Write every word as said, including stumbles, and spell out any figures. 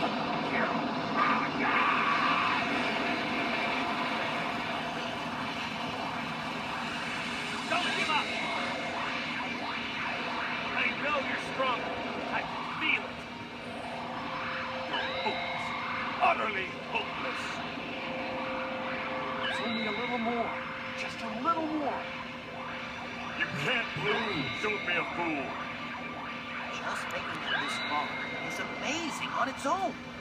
Don't give up! I know you're strong. I can feel it. You're hopeless. Utterly hopeless. It's only a little more. Just a little more. You can't lose. Don't be a fool. Just making it this far is amazing on its own.